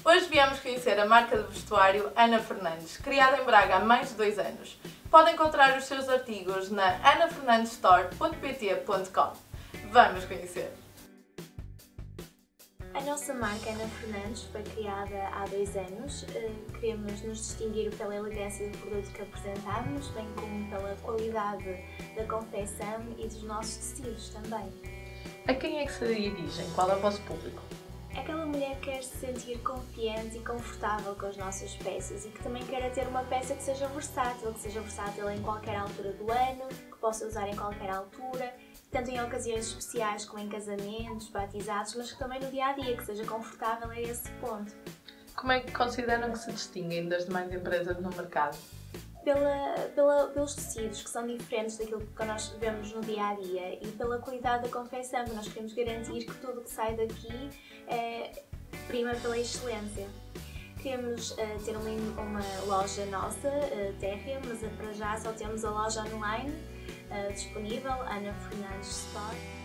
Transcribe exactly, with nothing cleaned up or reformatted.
Hoje viemos conhecer a marca de vestuário Ana Fernandes, criada em Braga há mais de dois anos. Podem encontrar os seus artigos na ana fernandes store ponto p t ponto com. Vamos conhecer! A nossa marca Ana Fernandes foi criada há dois anos. Queremos nos distinguir pela elegância do produto que apresentamos, bem como pela qualidade da confecção e dos nossos tecidos também. A quem é que se dirigem? Qual é o vosso público? Aquela mulher que quer se sentir confiante e confortável com as nossas peças e que também quer ter uma peça que seja versátil, que seja versátil em qualquer altura do ano, que possa usar em qualquer altura, tanto em ocasiões especiais como em casamentos, batizados, mas que também no dia-a-dia, que seja confortável a esse ponto. Como é que consideram que se distinguem das demais empresas no mercado? Pela, pela, pelos tecidos, que são diferentes daquilo que nós vemos no dia-a-dia, e pela qualidade da confecção, que nós queremos garantir que tudo o que sai daqui é, prima pela excelência. Queremos uh, ter uma, uma loja nossa, uh, térrea, mas uh, para já só temos a loja online uh, disponível, Ana Fernandes Store.